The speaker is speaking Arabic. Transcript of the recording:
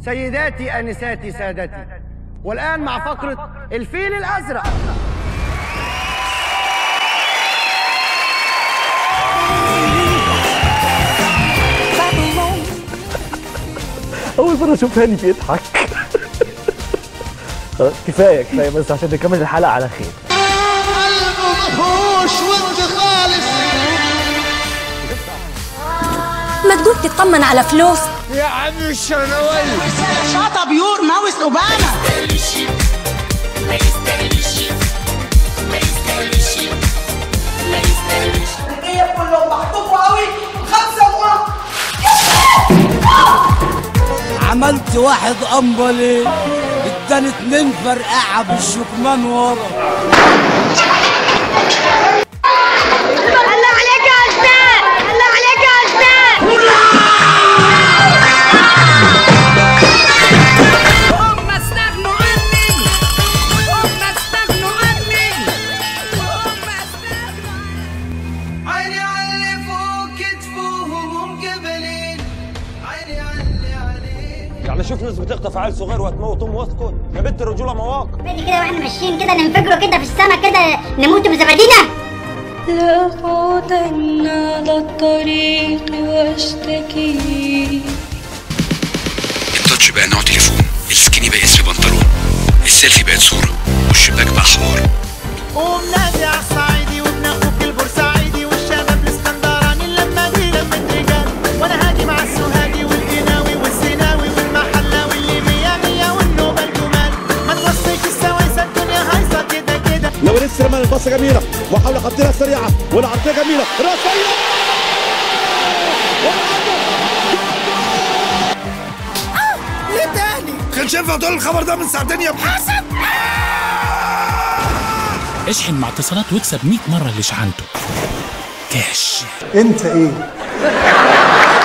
سيداتي انساتي سادتي، والان مع فقره الفيل الازرق. اول مره اشوف هاني بيضحك. كفايه بس عشان نكمل الحلقه على خير. قلبه مفهوش وانت خالص. ما تقول تطمن على فلوس يا عم الشناوي شاطه بيور ماوس اوباما. ما يستاهلش الرجاله كلهم محطوطوا قوي 5 مرات. عملت واحد امبلي اداني 2 فرقعه بالشكمان ورا. الله عليك يا استاذ، الله عليك يا استاذ. هم استغنوا عني، هم استغنوا عني، هم استغنوا عني. عيني على اللي فوق كتفوهم جبلين، عيني على اللي عليه. يعني شوف ناس بتخطف عيل صغير وهتموتهم واسكت يا بنت الرجوله مواقف. بعد كده واحنا ماشيين كده ننفجروا كده في السما كده نموت بزبادينا. لأقعدن على الطريق واشتكي. التاتش بقى نوع تليفون، السكيني بقى اسم بنطلون، السيلفي بقت صورة، والشباك بقى حوار. قوم نادي على الصعيدي وابن اخوك البورسعيدي والشباب الاسكندراني لما دي لمة رجال، وانا هاجي مع السوهاجي والقناوي والسيناوي والمحلاوي اللي 100 والنوبة الجمال. ما توصيش السوايسة الدنيا هايصة كده كده. لو لسه رمى الباصة جميلة وحاول خطيرة سريعة والعرضية جميلة راسية. ليه تاني؟ كانش ينفع تقول الخبر ده من ساعتين يا حسن. اشحن مع اتصالات واكسب 100 مرة اللي شحنته كاش. انت ايه؟